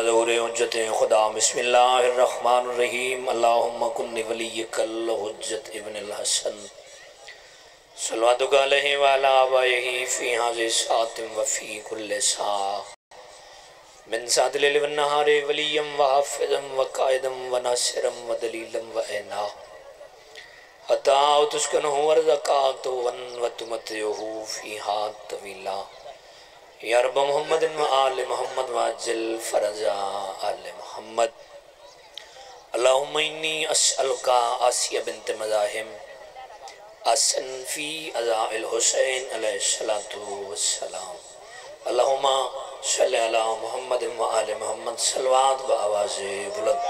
بظہور حجت خدا بسم اللہ الرحمن الرحیم اللہم کن ولیک الحجت ابن الحسن صلواتک علیہ وعلا آبائہ فی حاضر ساعت وفی کل ساعہ من سعد لیل والنہار ولیم وحافظم وقائدم وناصرم ودلیلم وعینا حتی تسکنہ ورزقات وتمتعہ فیہا طویلا یا رب محمد و آل محمد واجل فرجا آل محمد اللہم انی اسألکا آسیہ بنت مزاحم اسن فی ازاء الحسین علیہ السلام اللہم صلی علی محمد و آل محمد صلوات بآواز بلند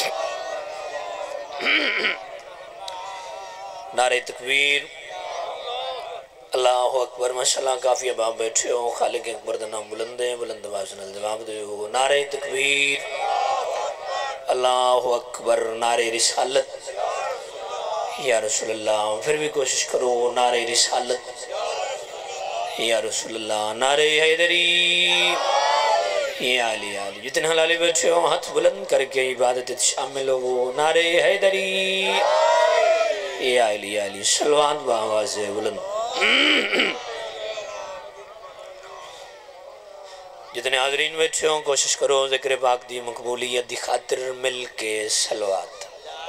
نعرہ تکبیر اللہ اکبر ماشاءاللہ کافی اباب بیٹھے ہو خالق اکبر دا نام بلندے بلند بازن الجواب دے ہو نعرہ تکبیر اللہ اکبر نعرہ رسالت یا رسول اللہ پھر بھی کوشش کرو نعرہ رسالت یا رسول اللہ نعرہ حیدری یا علی علی جتنے حلالی بیٹھے ہو ہاتھ بلند کر کے عبادت شامل ہو نعرہ حیدری یا علی علی صلوات بآواز بلند جتنے حاضرین بیٹھے ہوں کوشش کرو ذکر پاک دی مقبولیت دی خاطر مل کے صلوات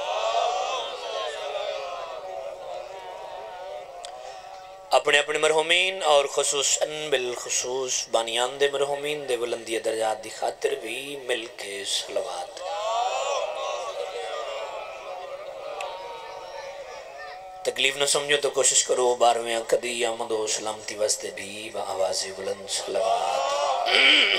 اپنے اپنے مرحومین اور خصوصاً بالخصوص بانیان دے مرحومین دے بلندی درجات دی خاطر بھی مل کے صلوات تکلیف نہ سمجھو تو کوشش کرو بارویں قدی آمد و سلامتی واسطے بھی بآواز بلند صلوات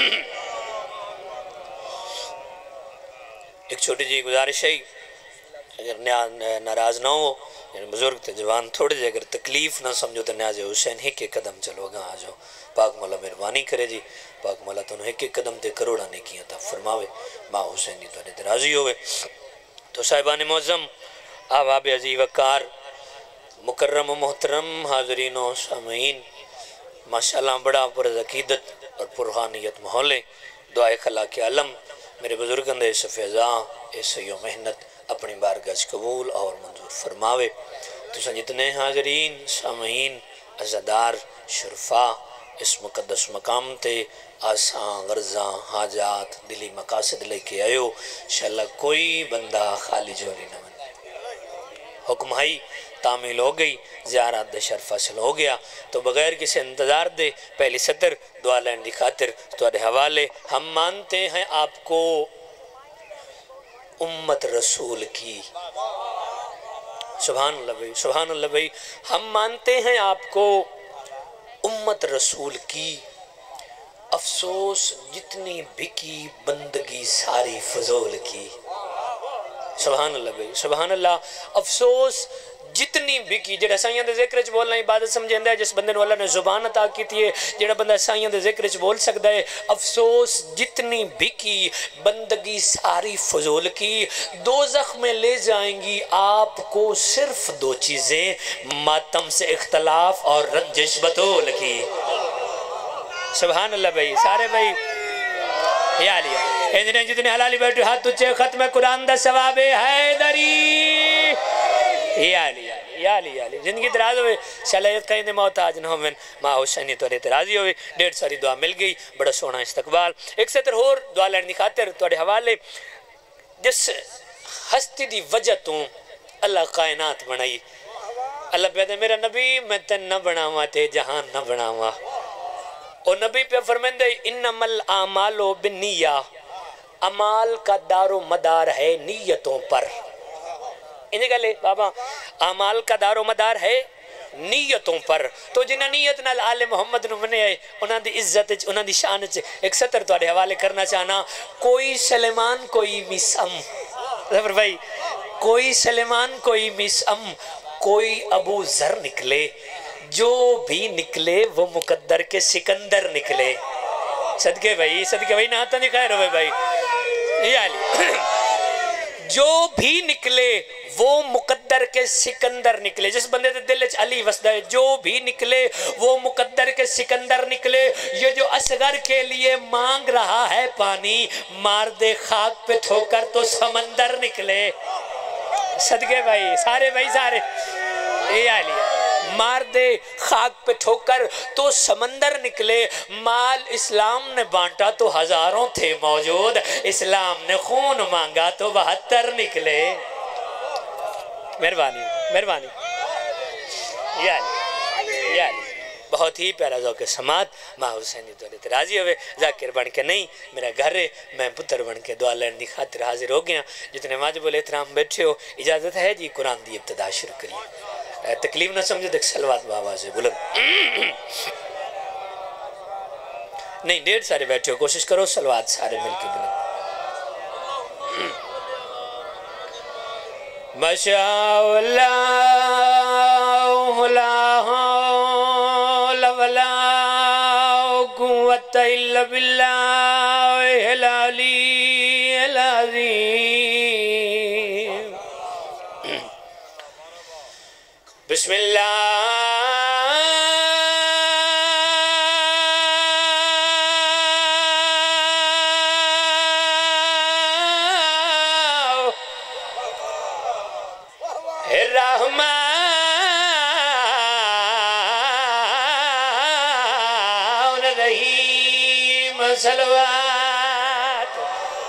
ایک چھوٹی جی گزارش ہے اگر ناراض نہ ہو بزرگ تے جوان تھوڑے جے اگر تکلیف نہ سمجھو تو نیاز حسین ہی کے قدم چلو گا آجو پاک مولا مہربانی کرے جی پاک مولا تو ایک ایک قدم تے کروڑا نے کیا تھا فرماوے ماں حسین تو نے راضی ہوئے تو صاحبان معظم آباب عزیز وقار مکرم و محترم حاضرین و سامعین ماشاءاللہ بڑا پرعقیدت اور پرروحانیت ماحول ہے دعائے خلا کے علم میرے بزرگان دے سفیضاں ایسے محنت اپنی بارگاہ قبول اور منظور فرماوے تو جتنے حاضرین سامعین عزادار شرفا اس مقدس مقام تے آسان غرضاں حاجات دلی مقاصد لے کے آئیو انشاءاللہ کوئی بندہ خالی جولی نہ بنے حکم آئی تعمیل ہو گئی زیارات دے شرف حاصل ہو گیا تو بغیر کسی انتظار دے پہلی سطر دعا لین دی خاطر تمہارے حوالے ہم مانتے ہیں آپ کو امت رسول کی سبحان اللہ بھائی ہم مانتے ہیں آپ کو امت رسول کی افسوس جتنی بھکی بندگی ساری فضول کی سبحان اللہ بھائی سبحان اللہ افسوس جتنی بھکی جڑا سائیاں دے ذکر چ بولنا عبادت سمجھیں ہے جس بندے نو اللہ نے زبان عطا کی تھی جڑا بندہ سائیاں دے ذکر چ بول سکتا ہے افسوس جتنی بھکی بندگی ساری فضول کی دوزخ میں لے جائیں گی آپ کو صرف دو چیزیں ماتم سے اختلاف اور رنجش بطول کی سبحان اللہ بھائی سارے بھائی یا لیا انجنے جتنے حلالی بیٹھے ہاتھ تجھے ختم قرآن دا ثواب حیدری یا علی زندگی دراز ہوئے شلائیت کہیں دے محتاج نہ ہوئے ماں حسینی توڑے ترازی ہوئے ڈیڑھ ساری دعا مل گئی بڑا سونا استقبال ایک سطر اور دعا لین دی خاطر توڑے حوالے جس ہستی دی وجہ تو اللہ کائنات بنائی اللہ پیدا میرا نبی میں تن نہ بناوا تے جہان نہ بناوا اور نبی پہ فرمائندے انما الاعمال بالنیہ عمال کا دار و مدار ہے نیتوں پر انہیں کہا لے بابا اعمال کا دار و مدار ہے نیتوں پر تو جنہ نیت نال آل محمد نو منے آئے انہاں دی عزت انہاں دی شان ایک سطر تو آڑے حوالے کرنا چاہنا کوئی سلیمان کوئی مسم ظفر بھائی کوئی سلیمان کوئی مسم کوئی ابو ذر نکلے جو بھی نکلے وہ مقدر کے سکندر نکلے صدقے بھائی نہ آتا نہیں خیر ہوئے بھائی یہ علی جو بھی نکلے وہ مقدر مقدر کے سکندر نکلے. جس بندے دے دل وچ علی وسدا ہے جو بھی نکلے وہ مقدر کے سکندر نکلے. یہ جو اصغر کے لیے مانگ رہا ہے پانی مار دے خاک پہ ٹھوکر تو سمندر نکلے. صدقے بھائی سارے یہ علی مار دے خاک پہ ٹھوکر تو سمندر نکلے. مال اسلام نے بانٹا تو ہزاروں تھے موجود, اسلام نے خون مانگا تو 72 نکلے. مہربانی یا علی بہت ہی پیارا ذوق سماعت. ماں حسینی دولت راضی ہوئے ذاکر بن کے نہیں میرا گھر ہے, میں پتر بن کے دعا لین دی خاطر حاضر ہو گیا. جتنے واجب الاحترام بیٹھے ہو اجازت ہے جی قرآن دی ابتدا شروع کریے. تکلیف نہ سمجھے دیکھ سلوات بآواز ہے بلند نہیں, ڈیڑھ سارے بیٹھے ہو کوشش کرو سلوات سارے مل کے بلند. ماشاءاللہ لا حول ولا قوت الا باللہ العلی العظیم. بسم اللہ صلوات.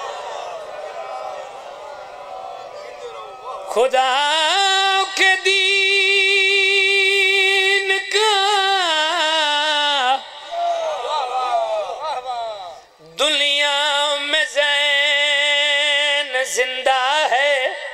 خدا کے دین کا دنیا میں زین زندہ ہے,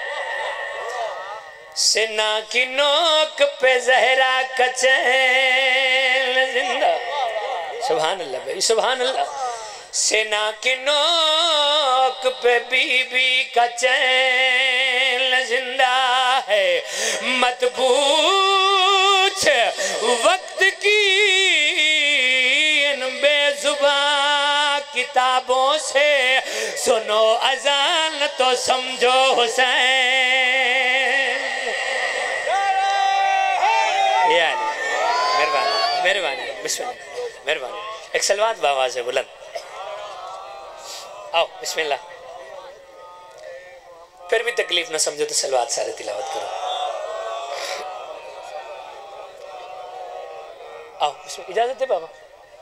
سنا کی نوک پہ زہرا کا چین زندہ. سبحان اللہ بھائی سبحان اللہ. سینا کی نوک پہ بی بی کا چین زندہ ہے, مت پوچھ وقت کی ان بے زباں کتابوں سے, سنو اذان تو سمجھو حسین. یا علی مہربانی بسم اللہ مہربانی. ایک سلوات بآواز ہے بلند. آؤ بسم اللہ. پھر بھی تکلیف نہ سمجھو تو سلوات سارے تلاوت کرو. آؤ بسم اللہ. اجازت ہے بابا.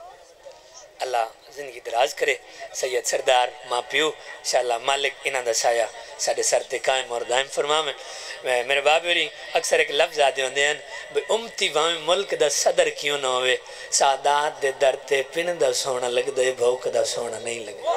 اللہ زندگی دراز کرے. سید سردار ماں پیو انشاءاللہ مالک انہاں دا سایہ ساڑھے سر تے قائم اور دائم فرماویں. میرے باب میری اکثر ایک لفظ آدھے ہوندے ہیں امتی واں ملک دا صدر کیوں نہ ہوئے, سادات دے در تے پن دا سونا لگ دے بھوک دا سونا نہیں لگ دے.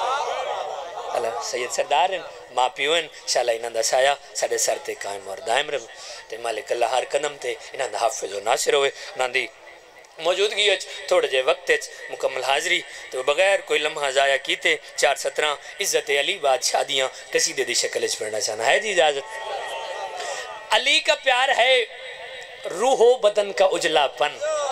اللہ سید سردار ہیں ماں پیو ہیں انشاءاللہ انہاں دا سایہ ساڑھے سر تے قائم اور دائم رہے. تے مالک اللہ ہر قدم تے انہاں دا حافظ و ناصر ہوئے. انہاں دی موجودگی تھوڑے جے وقت مکمل حاضری تو بغیر کوئی لمحہ ضائع کیتے 4:17 عزت علی بعد شادیاں قصیدے دی شکل اچ پڑھنا چاہنا ہے جی اجازت. علی کا پیار ہے روح و بدن کا اجلا پن.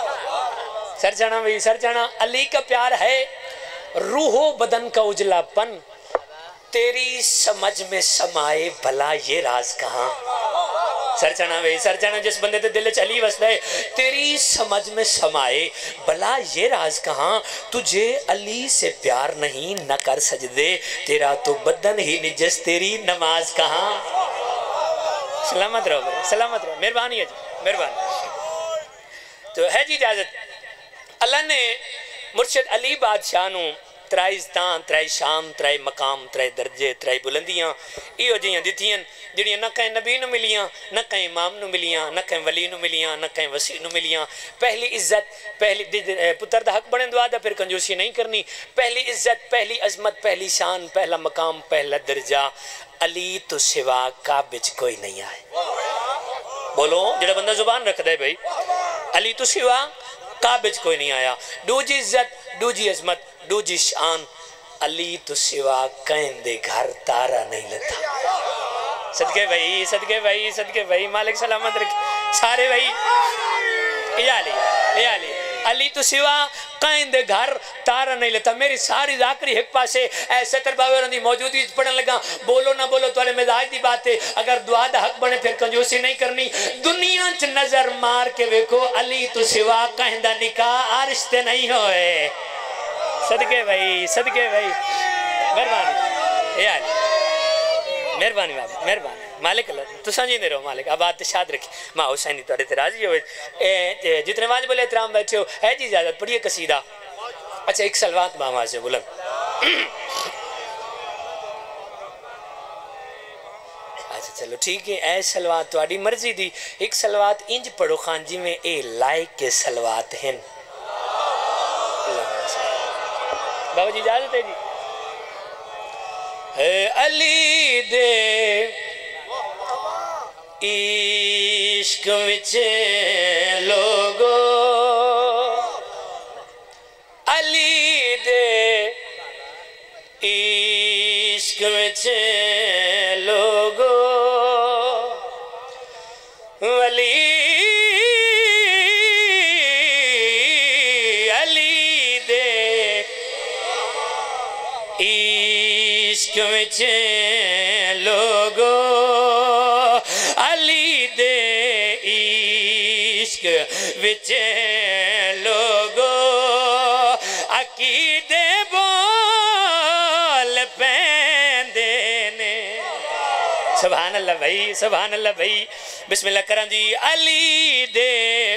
سر چانا بھئی سر چانا. علی کا پیار ہے روح و بدن کا اجلا پن, تیری سمجھ میں سمائے بھلا یہ راز کہاں. سر چانا بھئی سر چانا. جس بندے تے دل چلی وسدا ہے تیری سمجھ میں سمائے بھلا یہ راز کہاں, تجھے علی سے پیار نہیں نہ کر سجدے, تیرا تو بدن ہی نجس تیری نماز کہاں. سلامت رہو سلامت رہو. مہربانی ہے جی مہربانی. تو ہے جی اجازت. اللہ نے مرشد علی بادشاہ نو ترائی زدان ترائی شان ترائی مقام ترائی درجے ترائی بلندیاں ایو جیاں دیتیاں جڑیاں نہ کہیں نبی نو ملیاں نہ کہیں امام نو ملیاں نہ کہیں ولی نو ملیاں نہ کہیں وسیع نو ملیاں. پہلی عزت پہلی پتر دا حق بڑھن دعا دا پھر کنجوسی نہیں کرنی. پہلی عزت پہلی عظمت پہلی شان پہلا مقام پہلا درجہ علی تو سوا کعبچ کوئی نہیں آئے. بولو جڑا بندہ زبان رکھ دے بھئی علی تو سوا کعبچ کوئی نہیں آیا. دو جی عزت دو جی عظمت دو جی شان علی تو سوا کہیں دے گھر تارا نہیں لتا. صدقے بھائی صدقے بھائی صدقے بھائی. مالک سلامت رکھے سارے بھائی. اے علی علی تو سوا قائند گھر تارا نہیں لیتا میری ساری ذاکری ایک پاسے اے ستر باوے اور اندھی موجودی پڑھن لگا بولو نہ بولو توارے مزاج دی بات ہے اگر دعا دا حق بنے پھر کنجوسی نہیں کرنی دنیا چ نظر مار کے ویکو علی تو سوا قائندہ نکاح آرشتے نہیں ہوئے صدقے بھائی مہربانی اے علی مہربانی بابا مہربانی مالک اللہ تو سمجھی دے رہو مالک اب بات شاد رکھی ماں حسینی توڑے تے راضی ہوئے جتنے واجب احترام بیٹھے ہو ہے جی اجازت پڑھیے قصیدہ اچھا ایک سلوات ماما سے بلند اچھا چلو ٹھیک ہے اے سلوات توڑی مرضی دی ایک سلوات انج پڑھو خان جی میں اے لائک کے سلوات ہیں بابا جی اجازت ہے جی اے علی دے عشق وچے لوگو علی دے عشق وچے لوگو علی دے عشق وچے لوگو علی دے عشق وچے لوگو عقیدے بول پیندے نے سبحان اللہ بھائی بسم اللہ کرن جی علی دے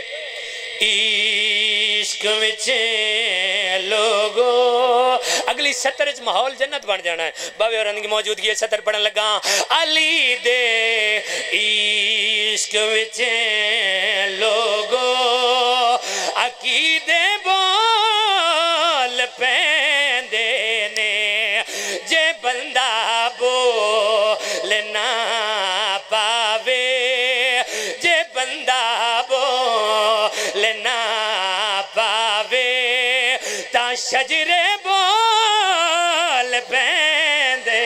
عشق وچے لوگو اگلی سطر اچ ماحول جنت بن جانا ہے باوے اور انگی موجودگی سطر پڑھن لگا علی دے عشق وچے لوگو عقیدے بول پیندے نے جے بندہ بولنا پاوے جے بندہ بولنا پاوے تا شجرے بول پیندے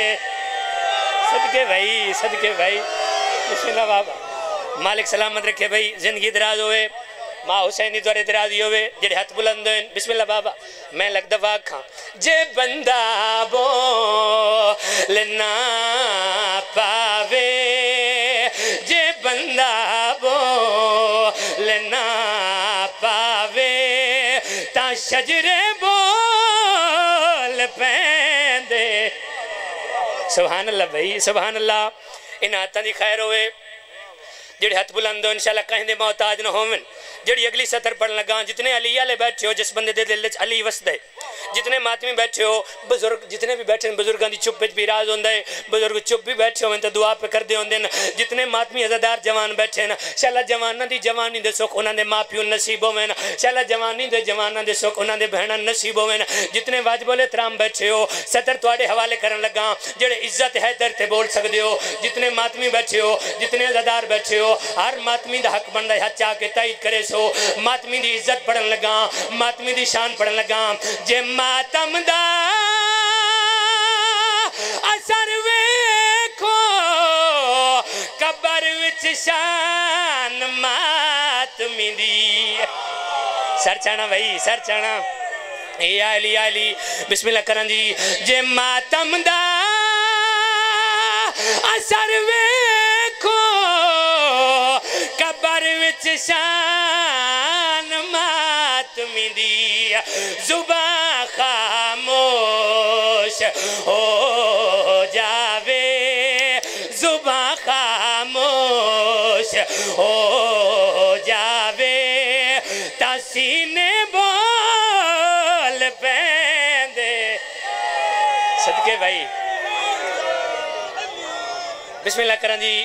صدقے بھائی بسم اللہ بابا مالک سلامت رکھے بھائی زندگی دراز ہوئے ماں حسینی دوارے درازی ہوئے جڑے ہاتھ بلند ہوئے بسم اللہ بابا میں لگ دفعہ کھاں جے بندہ بولنا پاوے جے بندہ بولنا پاوے تا شجرے بول پیندے سبحان اللہ بھائی سبحان اللہ ان آتاں دی خیر ہوئے جڑے ہاتھ بلند ہو انشاءاللہ کہیں دے محتاج نہ ہومن جڑی اگلی سطر پڑھن لگا جتنے علی والے بیٹھے ہو جس بندے دے دل وچ علی وسدے جتنے ماتمی بیٹھے ہو بزرگ جتنے بھی بیٹھے ہیں بزرگاں دی چپ وچ بھی راز ہوندا ہے بزرگ چپ بھی بیٹھے ہو تے دعا پہ کر دے ہوندے جتنے ماتمی عزادار جوان بیٹھے ہیں انشاءاللہ جواناں دی جوانی دے سکھ انہاں دے ماں پیو نصیب ہوویں انشاءاللہ جوانی دے جواناں دے سکھ انہاں دے بہناں نصیب ہوویں جتنے واجب الاحترام بیٹھے ہو سطر تواڈے حوالے کرن لگا جڑے عزت حیدر تے بول سکدے ہو جتنے ماتمی بیٹھے ہو جتنے عزادار بیٹھے ہو ہر ماتمی دا حق بندا ہے ہاتھ چاہ کے تائید کرے سو ماتمی دی عزت پڑھن لگا ماتمی دی شان پڑھن لگا جے ماتم دا اثر ویکھو قبر وچ شان ماتمی دی سر چانا بھائی سر چانا اے علی بسم اللہ کرن جی جے ماتم دا اثر ویکھو قبر وچ شان ماتمی دی زباں خاموش ہو جاوے زباں خاموش ہو جاوے تا سینے بول پیندے صدقے بھائی بسم اللہ کرن جی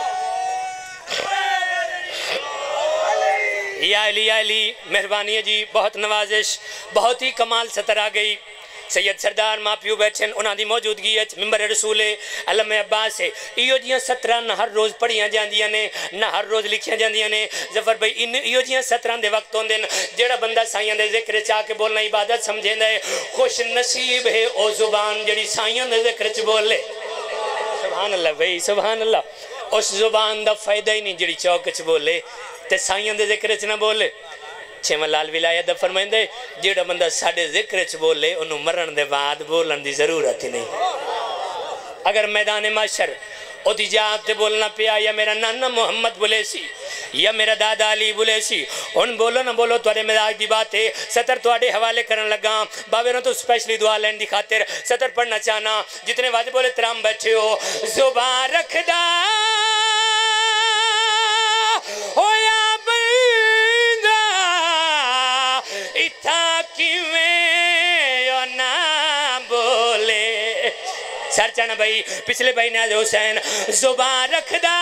یا علی مہربانی ہے جی بہت نوازش بہت ہی کمال سطر آ گئی سید سردار ماں پیو بیٹھن انہاں دی موجودگی ممبر رسول علم عباس ہے ایو جیاں سترہ نہ ہر روز پڑھیاں جاندیاں نے نہ ہر روز لکھیاں جاندیاں نے ظفر بھائی ایو جیاں سترہ دے وقت ہوندے جڑا بندہ سائیاں دے ذکر چاہ کے بولنا عبادت سمجھیں دے خوش نصیب ہے او زبان جڑی سائیاں دے ذکر چ بولے سبحان اللہ بھائی سبحان اللہ اس زبان دا فائدہ ہی نہیں جڑی چوک چ بولے تے سائیاں دے ذکر چ نہ بولے چھویں لال ولایت دا فرمائندے جیڑا بندہ ساڑھے ذکر چ بولے انہوں مرن دے بعد بولن دی ضرورت ہی نہیں اگر میدان معاشر او دی جات تے بولنا پیا یا میرا نانا محمد بولے سی یا میرا دادا علی بولے سی ان بولو نہ بولو توڑے مزاج دی بات ہے ستر توڑے حوالے کرن لگا باویروں تو سپیشلی دعا لین دی خاطر ستر پڑھنا چاہنا جتنے واجب بولے ترام بیٹھے ہو زبان رکھ دا ہویا بندہ اتھا کیویں یا نہ بولے سر چانا بھائی پچھلے بھائی نیاز حسین زبان رکھ دا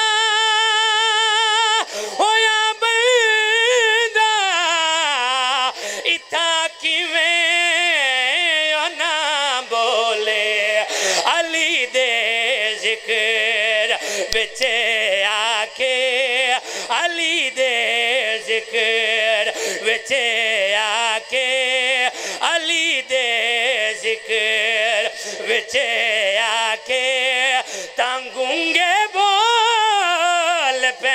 ہویا بندہ اتھا کیویں نہ بولے علی دے ذکر بچے آکے علی دے ذکر بچے آکے علی دے ذکر بچے آکے تانگونگے بول پہ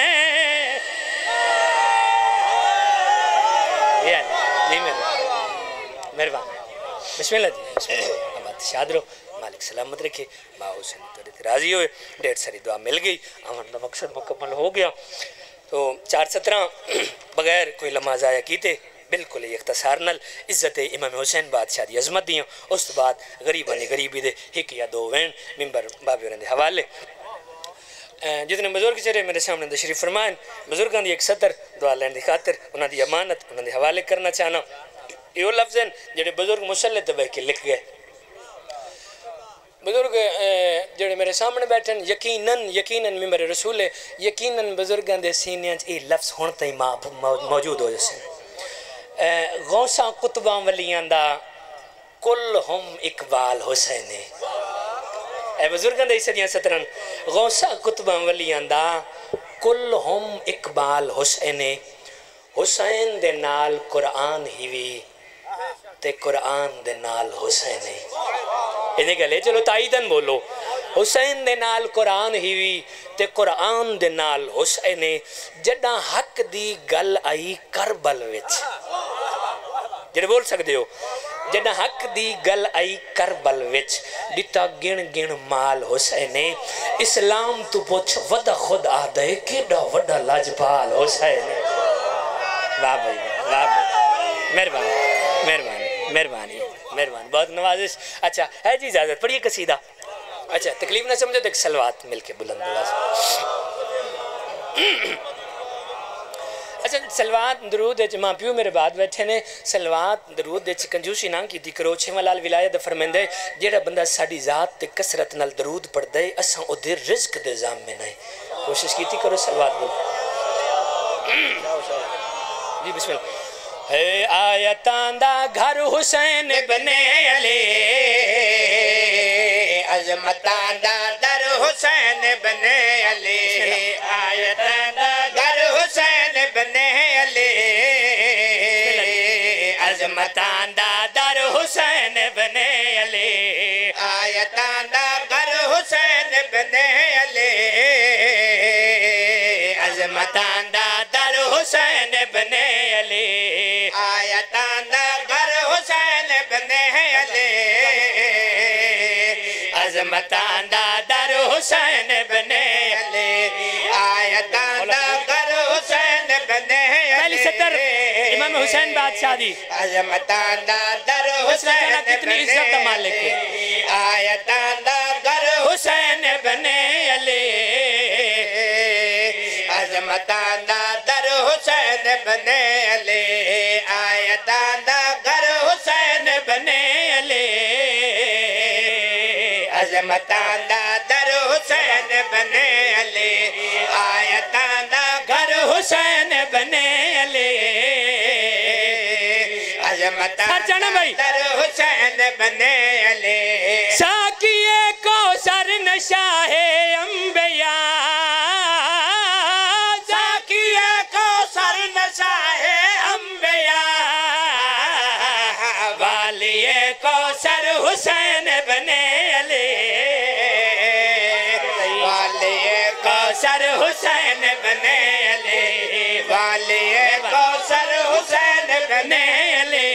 مہربان بسم اللہ جی بسم اللہ بات شاد رہو مالک سلامت رکھے ماں حسین توڑی راضی ہوئے ڈیڑھ ساری دعا مل گئی آمن دا مقصد مکمل ہو گیا تو 4:17 بغیر کوئی لمحہ ضائع کیتے بالکل اختصار نل عزت امام حسین بادشاہ دی عظمت دیاں اس بعد غریبانی غریبی دے ایک یا دو وین ممبر بابی ورن دے حوالے جتنے بزرگ چرے میرے سامنے تشریف فرمائیں بزرگاں دی ایک سطر دعا لین دی خاطر انہاں دی امانت انہاں دی حوالے کرنا چاہنا یہ لفظ ہیں جڑے بزرگ مسلح دبے کے لکھ گئے بزرگ جڑے میرے سامنے بیٹھیں یقیناً ممبر رسول ہے یقیناً بزرگاں دے سینیاں اے لفظ ہونتا ہی موجود ہو جسے غوثاں قطباں ولیاں دا کل ہم اقبال حسین اے بزرگاں دے سدیاں سترن غوثاں قطباں ولیاں دا کل ہم اقبال حسین حسین دے نال قرآن ہیوی تے قرآن دے نال حسین انہیں گلے چلو تائیدن بولو حسین دے نال قرآن ہیوی تے قرآن دے نال حسین جڑا حق دی گل آئی کربل وچ جڑے بول سکتے ہو جڑا حق دی گل آئی کربل وچ دیتا گن مال حسین اسلام تو پوچھ ودا خود آدھے کیڑا ودا لاجپال حسین واہ بھائی واہ بھائی مہربانی بہت نوازش اچھا ہے جی اجازت پڑھیے قصیدہ اچھا تکلیف نہ سمجھو تو ایک سلوات مل کے بلند آواز اچھا سلوات درود ماں پیو میرے بعد بیٹھے نے سلوات درود کنجوسی نہ کی کرو چھویں لال ولایت فرمائندے جیڑا بندہ ساڈی ذات تے کثرت نال درود پڑھ دے اساں او دے رزق دے ضام میں نہیں کوشش کیتی کرو سلوات بول جی بسم اللہ اے آیتاں دا گھر حسین بنے علی عظمتاں دا در حسین بنے علی آیتاں دا گھر حسین بنے علی عظمتاں دا در حسین بنے علی آیتاں دا گھر حسین بنے علی عظمتاں دا در حسین بنے علی آیتاں دا گھر حسین بنے علی عظمتاں دا در حسین بنے علی آیتاں دا گھر حسین بنے علی پہلی سطر امام حسین بادشاہ دی عظمتاں دا در حسین کتنی عزت مالک ہے آیتاں دا گھر حسین بنے علی عظمتاں دا در حسین بنے علی آیتاں دا گھر حسین بنے علی عظمتاں دا در حسین بنے علی آیتاں دا گھر حسین بنے علی عظمتاں دا در حسین بنے علی ساکیے کوثر نشاہ انبیاء حسین بنے علی والی کوثر حسین بنے علی والی کوثر حسین بنے علی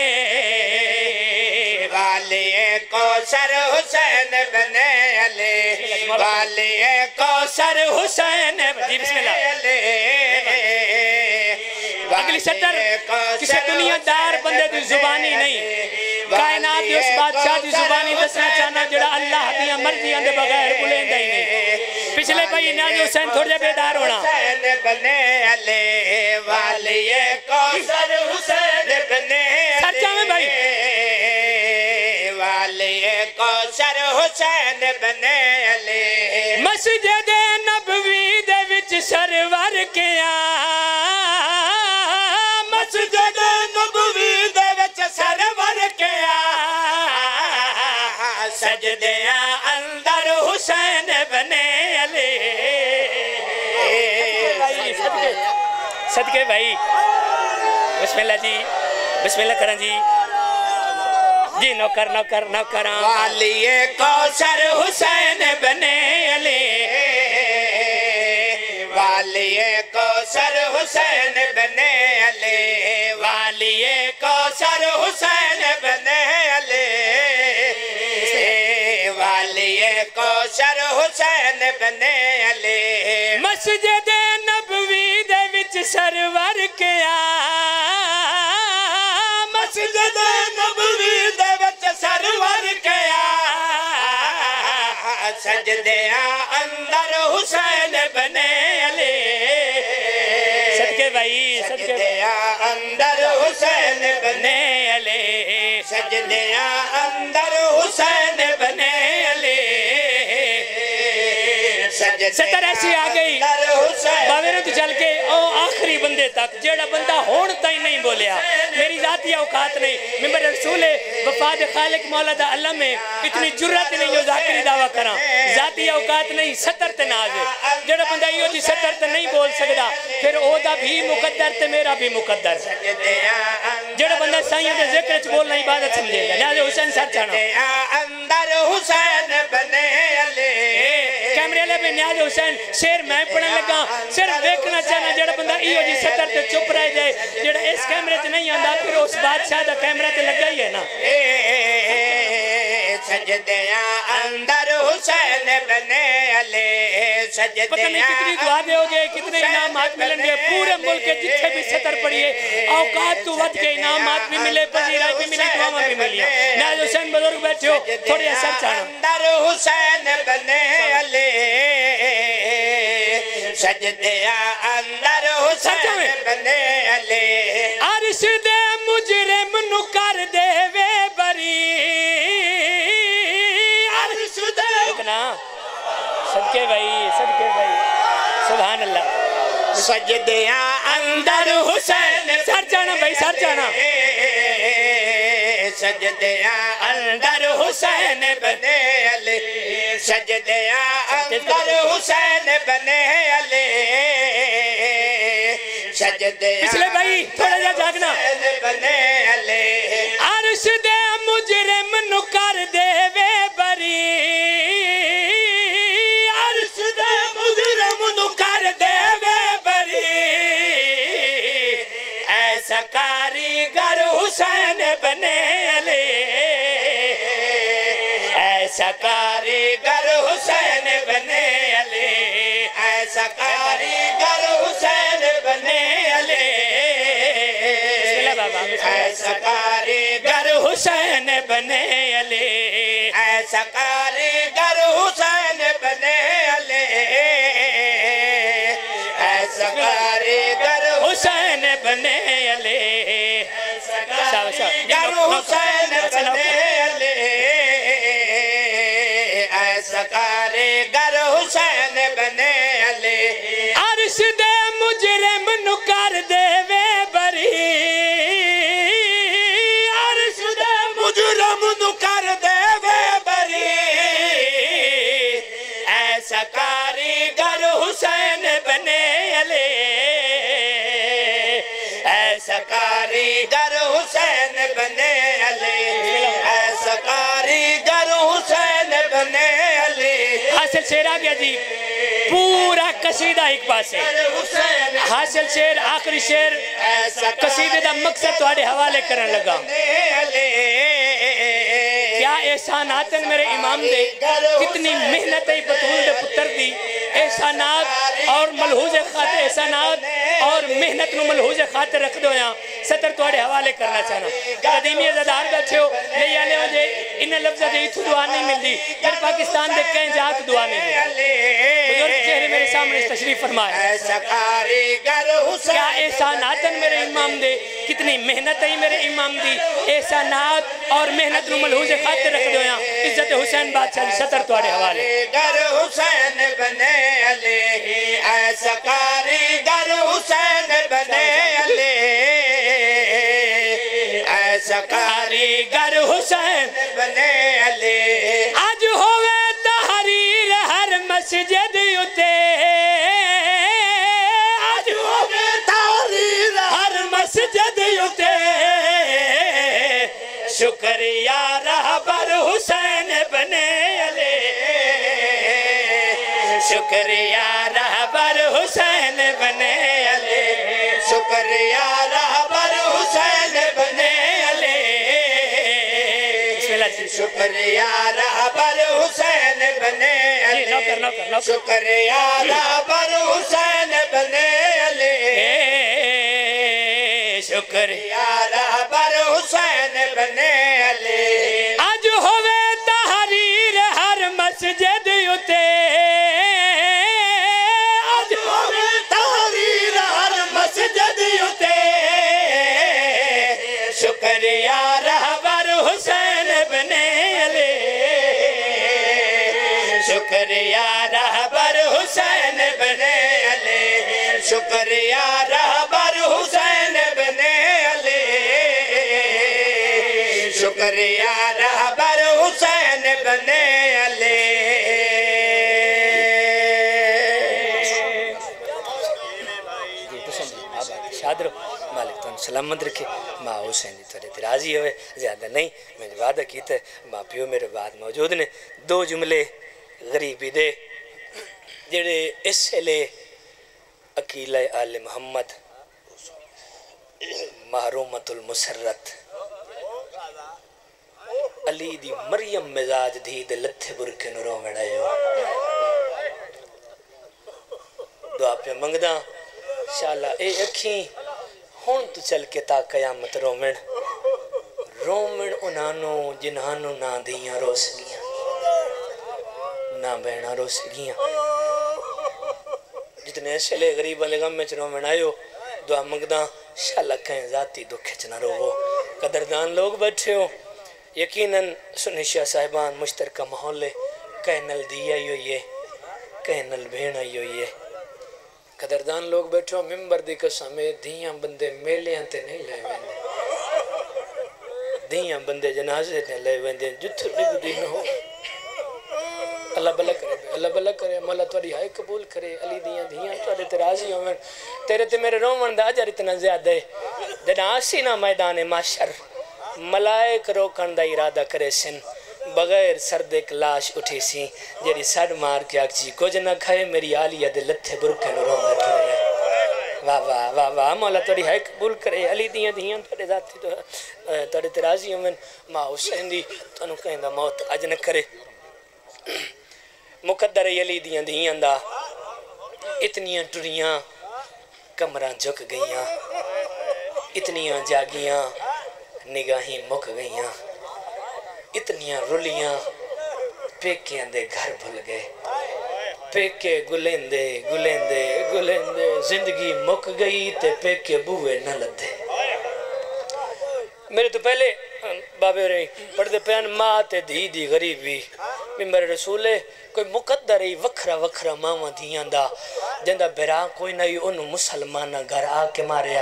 والی کوثر حسین بنے علی والی کوثر حسین جی بسم اللہ اگلی سٹر کسی دنیا دار بندے دی زبانی نہیں کائنات دی اس بادشاہ دی زبانی دسنا چاہنا جڑا اللہ دیا مرضیاں دے بغیر بلین دائی نہیں پچھلے بھائی نیاز حسین تھوڑ جا بیدار ہونا حسین بنے علی والی کوثر حسین بنے سرچہ میں بھائی والی کوثر حسین بنے علی مسجد نبوی دے وچ سرور کیا مسجد نبوی دے وچ سرور کیا سجدیاں اندر حسین بنے علی صدقے بھائی بسم اللہ جی بسم اللہ کرن جی جی نوکر نوکر نوکر والی کوثر حسین بنے علی والی کوثر حسین بنے علی والی کوثر حسین بنے علی والی کوثر حسین بنے علی مسجد نبوی دے وچ سرور کیا مسجد نبوی دے وچ سرور کیا سجدیاں اندر حسین بنے علی صدقے بھائی سجدیاں اندر حسین بنے علی سجدیاں اندر حسین بنے علی ستر ایسی آگئی باویروں تو چل کے آخری بندے تک جیڑا بندہ ہون تائیں نہیں بولیا میری ذاتی اوقات نہیں ممبر رسول وفاد خالق مولا دا اللہ میں اتنی جرت نہیں ہو ذاکری دعویٰ کرا ذاتی اوقات نہیں ستر تے نازے جیڑا بندہ یہ ہوتی ستر تے نہیں بول سکتا پھر او دا بھی مقدر تے میرا بھی مقدر جیڑا بندہ سائیوں دے ذکر چ بولنا عبادت سمجھے گا نیاز حسین سر چانا اندر حسین بنے علی کیمرے لے پہ نیاز حسین شیر میں پڑھنے لگا صرف دیکھنا چاہنا جڑا بندہ ایو جی ستر تے چپ رہ جائے جڑا اس کیمرے تے نہیں آندھا پھر اس بادشاہ دا کیمرہ تے لگا ہی ہے نا سجدیاں اندر حسین بنے علی سجدیاں پتہ نہیں کتنی دعا دے ہو گئے کتنے انعامات ملیں گے پورے ملک کے جتھے بھی ستر پڑھئے اوقات تو ود کے انعامات بھی ملے پذیرائی بھی ملے دعاوں بھی ملی نیاز حسین بزرگ بیٹھے ہو تھوڑی اثر چاہنا اندر حسین بنے علی سجدیاں اندر حسین بنے علی عرش دے مجرم نو کر دے وے بری عرش دے صدقے بھائی سبحان اللہ سجدیاں اندر حسین سر جانا بھائی سر جانا سجدیاں اندر حسین بنے علی سجدیاں اندر حسین بنے علی سجدیاں پچھلے بھائی تھوڑا جا جاگنا بنے علی عرش دے مجرم نو کر دے وے بری عرش دے مجرم نو کر دے وے بری ایسا کاریگر حسین بنے علی ایسا کاریگر حسین بنے علی ایسا کاریگر حسین بنے علی ایسا کاریگر حسین بنے علی ایسا کاریگر حسین بنے علی ایسا کاریگر حسین بنے علی ایسا کاریگر حسین بنے علی ایسا کاریگر حسین بنے علی عرش دے مجرم نو کر دے وے بری عرش دے مجرم نو کر دے وے بری ایسا کاریگر حسین بنے علی ایسا کاریگر حسین بنے علی ایسا کاریگر حسین بنے علی حاصل شیر آ گیا جی پورا قصیدہ ایک پاس ہے حاصل شیر آخری شیر قصیدے دا مقصد تواڈے حوالے کرن لگا کیا احساناتن میرے امام دے کتنی محنت ہے بطول دے پتر دی احسانات اور ملحوظ خاطر احسانات اور محنت نو ملحوظ خاطر رکھ دو یہاں سطر تواڈے حوالے کرنا چاہنا قدیمی عزدار بیٹھے ہو لے آلے ہو جائے انہیں لفظ دے اتھو دعا نہیں مل دی پھر پاکستان دے کہیں جات دعا نہیں مل بزرگ چہرے میرے سامنے تشریف فرمائے کیا احساناتن میرے امام دے کتنی محنت ہے میرے امام دی احسانات اور محنت نو ملحوظ خاطر رکھ دو یہاں عزت حسین بادشاہ سطر تواڈے حوالے گر حسین بنے علیہ ایسا کاریگر حسین بنے علیہ ایسا کاریگر حسین بنے علیہ آج ہوئے تحریر ہر مسجد اتے آج ہوئے تحریر ہر مسجد اتے شکریہ رہبر حسین بنے علیہ شکریہ رہبر حسین بنے علیہ شکریہ رہبر حسین بنے شکریہ رہبر حسین بنے علیہ شکریہ رہبر حسین بنے علیہ شکریہ رہبر حسین بنے علیہ آج ہوئے تحریر ہر مسجد اتے آج ہوئے تحریر ہر مسجد اتے شکریہ رہبر حسین بنے شکریہ رہبر حسین بنے علیہ شکریہ رہبر حسین بنے علیہ شکریہ رہبر حسین بنے علیہ شادر مالک تو سلامت رکھے ماں حسین تھوڑے تراضی ہوئے زیادہ نہیں میں نے وعدہ کیتا ہے ماں پیو میرے بعد موجود نے دو جملے غریبی دے جڑے اس لے عقیلہ آل محمد محرومت المسرت علی دی مریم مزاج دی دے لتھے برکے نوروں میں ڈائیو دعا پہ منگدہ شاءاللہ اے اکھیں ہون تو چل کے تا قیامت رومن رومن انانو جنہانو نہ دیاں روسگیاں نہ بہنا روسگیاں جتنے ایسے لے غریب والے غم میں رومن آئیو دعا منگدہ شاءاللہ کہیں ذاتی دکھ نہ رو قدردان لوگ بیٹھے ہو یقیناً سنشیہ صاحبان مشترکہ محولے کہیں نل دی آئی ہوئی ہے کہیں نل بھین آئی ہوئی ہے قدردان لوگ بیٹھو ممبر دی قسمیں دیاں بندے میلے انتے نہیں لائے ویندے دیاں بندے جنازے نے لائے ویندے جتھو لگ دی نہ ہو اللہ بلہ کرے اللہ بلہ کرے مولا توڑی ہائے قبول کرے علی دیاں توڑے ترازی ہوئے تیرے تے میرے رومن دا اجر اتنا زیادہ ہے دینا آسی نہ میدان معاشر ملائک روکن دا ارادہ کرے سن بغیر سرد ایک لاش اٹھی سی جیری سڑ مار کے آکچی کچھ نہ کھائے میری آلیہ دے لتھے برکے نوروں بیٹھ رہے واہ واہ واہ واہ مولا توڑی ہائے قبول کرے علی دیاں توڑے ذاتی توڑے ترازی ہوئے ماں حسین دی تو انہوں کہیں دا موت اج نہ کرے مقدر علی دیاں دا اتنیاں ٹریاں کمرہ جھک گئیاں اتنیاں جاگیاں نگاہیں مک گئیاں اتنیاں رلیاں پیکیاں دے گھر بھل گئے پیکے گلیندے زندگی مک گئی تے پیکے بوئے نہ لدے میرے تو پہلے بابے رہی پڑھتے پیان ماں تے دی دی غریبی میرے رسولے کوئی مقدر ہی وکھرا ماما دیاں دا جندہ برا کوئی نہیں انہوں مسلمانہ گھر آکے ماریا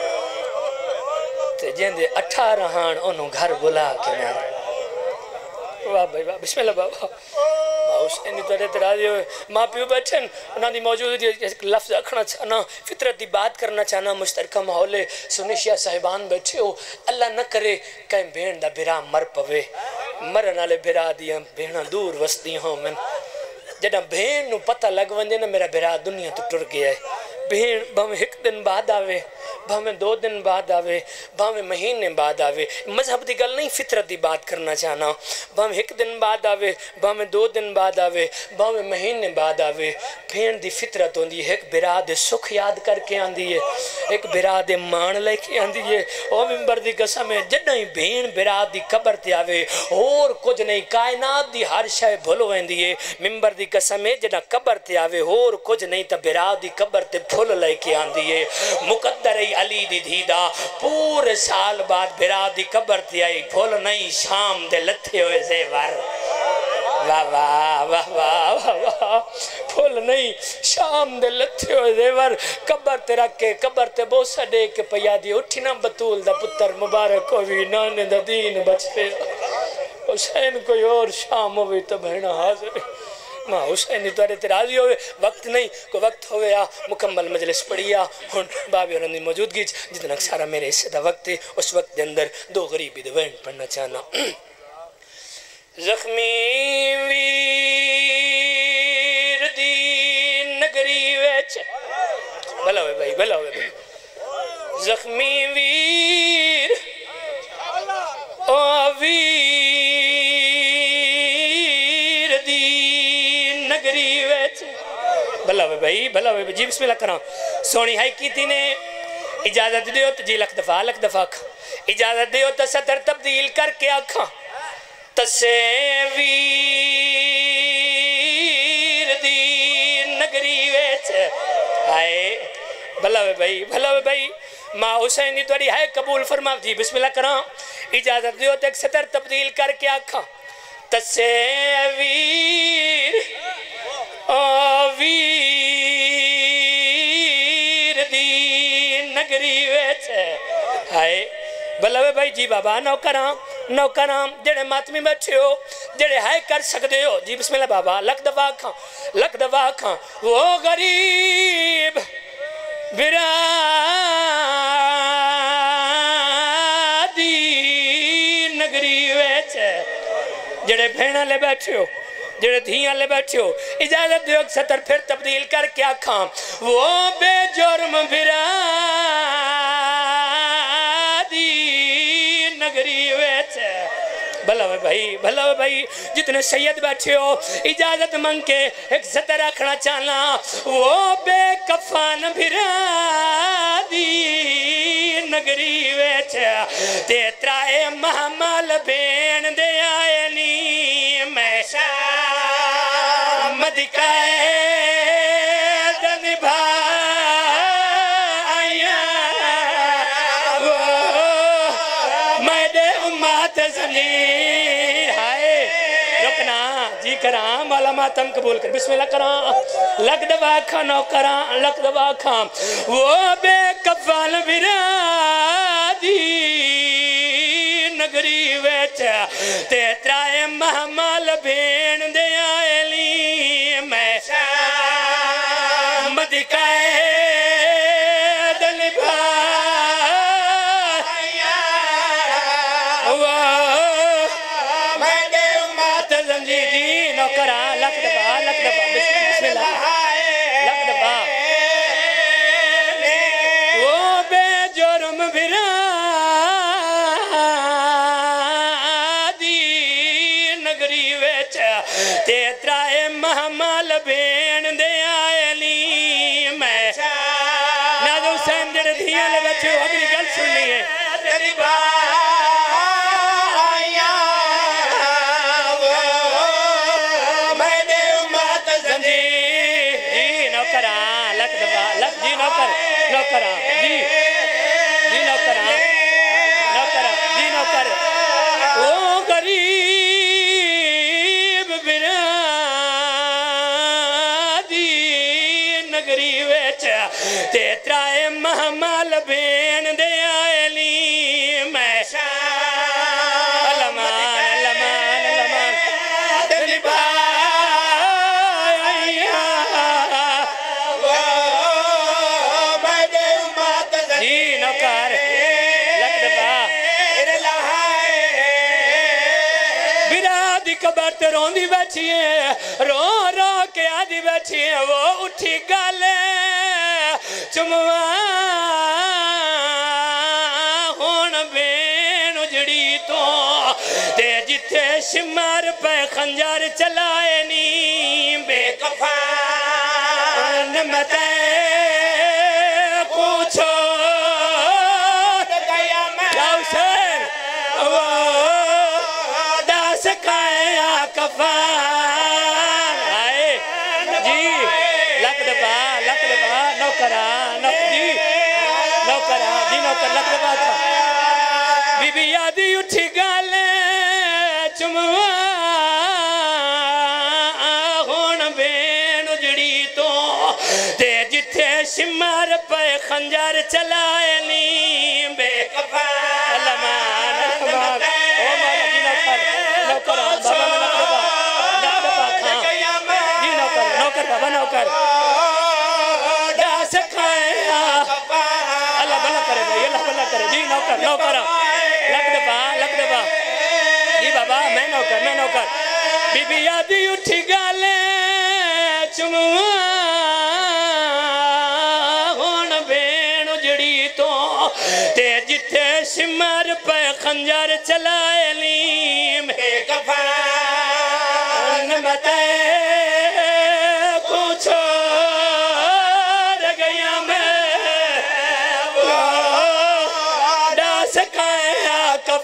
تے جندے 18 ہان انہوں گھر بلا کے ماریا واہ بھائی واہ بسم اللہ بابا حسینی تو رہتے راضی ہوئے ماں پیو بیٹھن انہاں دی موجود ایک لفظ رکھنا چاہنا فطرت دی بات کرنا چاہنا مشترکہ محولے سنشیہ صاحبان بیٹھے ہو اللہ نہ کرے کہیں بھین دا برا مر پوے مرن آلے برا دیاں بھینا دور وسطی ہوں من جڑا بھین نو پتہ لگ ونجے نا میرا بھرا دنیا تو ٹر گیا ہے بھین بھاویں ایک دن بعد آوے بھاویں 2 دن بعد آوے بھاویں مہینے بعد آوے مذہب دی گل نہیں فطرت دی بات کرنا چاہنا بھاویں ایک دن بعد آوے بھاویں 2 دن بعد آوے بھاویں مہینے بعد آوے بھین دی فطرت ہوندی ہے ایک بھرا دے سکھ یاد کر کے آندی ہے ایک بھرا دے مان لے کے آندی ہے او ممبر دی قسم ہے جڑا ہی بھین بھرا دی قبر تے آوے اور کچھ نہیں کائنات دی ہر شے بھول ویندی ہے ممبر دی قسم ہے جڑا قبر تے آوے اور کچھ نہیں تے بھرا دی قبر تے پھول لے کے آندی ہے مقدر علی دی دھیدا پورے سال بعد بھرا دی قبر تے آئی پھول نہیں شام دے لتھے ہوئے زیور واہ واہ واہ واہ واہ پھول نہیں شام دے لتھے ہوئے زیور قبر تے رکھ کے قبر تے بوسا دے کے پیا دی اٹھی نا بطول دا پتر مبارک ہوئی نانے دا دین بچ پہ حسین کوئی اور شام ہوئی تو بہنہ حاضر ماں حسین توارے تے راضی ہوئے وقت نہیں کوئی وقت ہوئے مکمل مجلس پڑھیا ہن بابی اور اندی موجودگی جتنا سارا میرے حصے دا وقت ہے اس وقت دے اندر 2 غریبی دے وین پڑھنا چاہنا زخمی ویر دی نگری ویچ بھلا ہوئے بھائی بھلا ہوئے بھائی زخمی ویر او ویر دی نگری ویچ بھلا ہوئے بھائی بھلا ہوئے بھائی جی بسم اللہ کرام سونی ہائی کی تھی نے اجازت دیو تو جی لکھ دفعہ اجازت دیو تو سطر تبدیل کر کے آکھاں تصویر دی نگری ویچ آئے بھلا ہوئے بھائی ماں حسین دی توڑی ہے قبول فرماو جی بسم اللہ کرام اجازت دیو تو ایک سطر تبدیل کر کے آکھاں تصویر ویر دی نگری ویچ آئے بھلا ہوئے بھائی جی بابا نوکرام جڑے ماتمی بیٹھے ہو جڑے ہائے کر سکتے ہو جی بسم اللہ بابا لکھ دفعہ کھاں وہ غریب برادی نگری ویچ جڑے بھیڑا لے بیٹھے ہو جڑے دھیاں لے بیٹھے ہو اجازت دیو ایک سطر پھر تبدیل کر کے آکھاں وہ بے جرم برادی نگری ویچ بھلا ہوئے بھائی جتنے سید بیٹھے ہو اجازت منگ کے ایک سطر رکھنا چاہنا وہ بے کفان بھرادی نگری ویچ تیترائے محمل بین دے آئے نی میں شام دکھائے دن بھائیا میں دے امات زمین ہائے رکنا جی کرام والا ماتم قبول کر بسم اللہ کرام لگ دبا کھانو کرام لگ دبا کھام وہ بے کفال برادی نگری ویچ تیترائے محمل بین دے آئے لی میں شام دکھائے دل بھائیا میں دے امات زمجیدی نوکرہ لکھ دبا بسم اللہ لکھ دبا وہ بے جرم برادی نگری ویچ تیترائے محمل بین دے آئے لی میں ناظر حسین جڑے دھیاں لے بچے ہو اگلی گل سن لی ہے وہ غریب برادی نگری ویچ تیترائے محمل بین دے آئے لی میں علمان دل بھائیا میں دے امات جی نوکر لگ دبا دی قبر تے روندی بیٹھی ہے رو رو کے آدھی بیٹھی ہے وہ اٹھی گالے چموا ہون بین اجڑی تو تے جتھے شمار پہ خنجر چلائے نی بے کفان متے پوچھو گیا میں حسین وہ داس کھایا کفان آئے جی لکھ دبا نوکرہ جی نوکرہ جی نوکر لکھ دبا تھا بی بی یادی اٹھی گالے چموا ہون بین اجڑی تو تے جتھے شمار پہ خنجر چلائے نی بے کفان علمان او مولا جی نوکر بابا میں لکھ دبا کھاں جی نوکر بابا نوکر داس کھایا اللہ بھلا کرے بھائی اللہ بھلا کرے جی نوکر لکھ دبا جی بابا میں نوکر بی بی یادی اٹھی گالے چموا ہون بین اجڑی تو تے جتھے شمار پہ خنجر چلائے نیم بے کفان متے پوچھو رگیا میں داس کھایا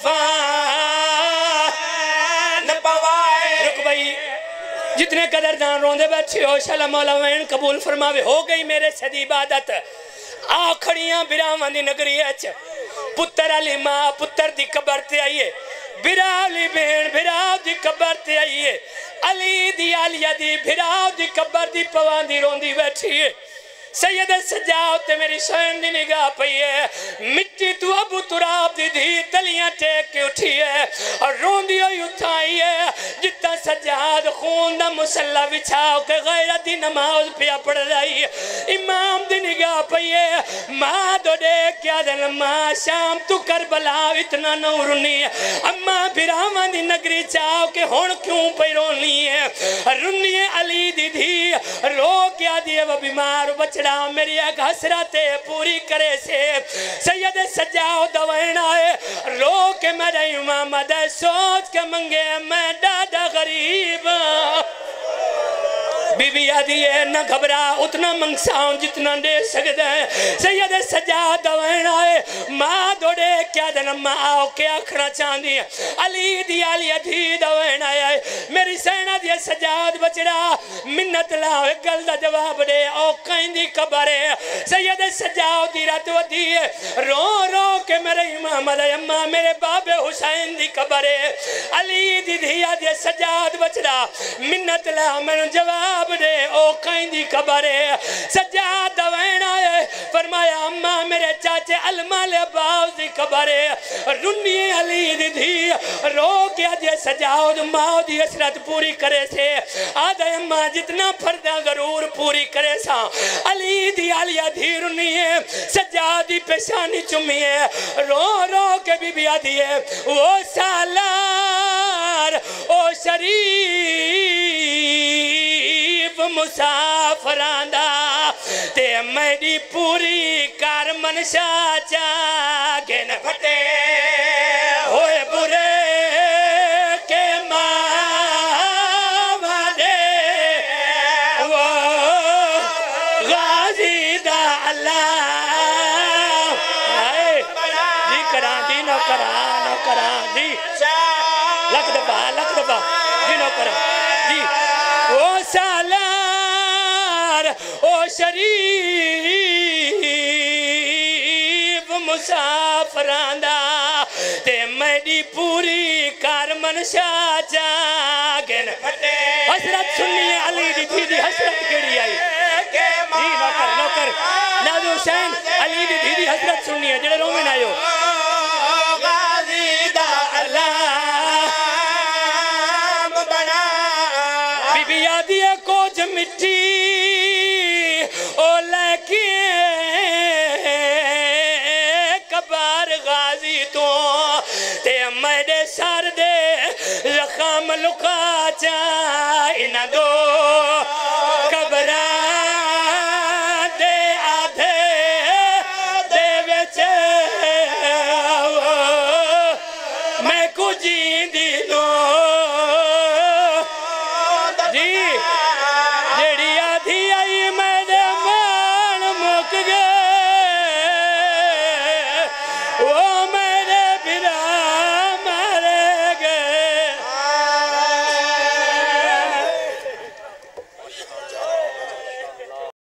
کفان پوائے رک بھئی جتنے قدردان روندے بیٹھے ہو شاء اللہ مولا وین قبول فرماوے ہو گئی میرے صدی عبادت آکھڑیاں برامان دی نگری اچ پتر علی ماں پتر دی قبر تے آئیے براو لی بین براو دی قبر تے آئیے علی دی آلیہ دی براو دی قبر دی پوان دی روندی بیٹھی ہے سید سجاؤ تے میری شہن دی نگاہ پئی ہے مٹی تو ابو تراب دی دھی تلیاں ٹیک کے اٹھی ہے اور روندی ہوئی اٹھائی ہے جتا سجاد خون دا مسلح بچھاؤ کے غیرت دی نماز پیا پڑھ رہی ہے امام دی نگاہ پئی ہے ماں دو دے کیا دل ماں شام تو کربلا اتنا نورنی ہے اماں برامان دی نگری چاہو کہ ہون کیوں پئی رونی ہے رونی ہے علی دی دھی رو کیا دیئے وہ بیمار بچڑا میری ایک حسرت پوری کرے سے سید سجاؤ دوائن آئے رو کے میرے امام دے سوچ کے منگے میں ڈاڈا غریب بی بی آدھی ہے نہ گھبرا اتنا منگساؤں جتنا دے سکتے ہیں سید سجا دوائن آئے ماں دوڑے کیا دن ماں آؤ کیا کھڑا چاندی ہے علی دی آلیہ دی دوائن آئے میری سینہ دی سجاد بچڑا منت لاؤ گل دا جواب دے او کہیں دی کبرے سید سجاؤ دی رات و دی رو رو کے میرے امام دے اماں میرے باب حسین دی کبرے علی دی دی آدھی سجاد بچڑا منت لاؤ میں جواب دے او کہیں دی کبرے سجاد دوائن آئے فرمایا اماں میرے چاچے المال باؤ دی کبرے رنی علی دی دی رو کیا دی سجاؤ دی ماں دی اسرت پوری کرے سے آدھے اماں جتنا پردہ ضرور پوری کرے سا علی دی علیہ دی رنی ہے سجاد دی پیشانی چمی ہے رو رو کے بی بی آدھی ہے وہ سالار او شریف مسافران دا تے میری پوری کار منشا چاگے نہ پھٹے ہوئے برے کے ماں دے وہ غازی دا اللہ جی کران دی نو کران جی لکھ دبا جی نو کران جی او سالار او شریف مسافران دا تے میری پوری کار منشا چاگن حسرت سنی ہے علی دی تھی دی حسرت کیڑی آئی جی نوکر نازو حسین علی دی تھی دی حسرت سنی ہے جڑے رومن آئیو غازی دا اللہ بنا بی بی آدھی ہے کوچ مٹی او لیکی کبار غازی تو تے میرے سار دے رخان नाम लुका चा इन दो कबरां दे आधे दे विच मैं कुछ जींदी नो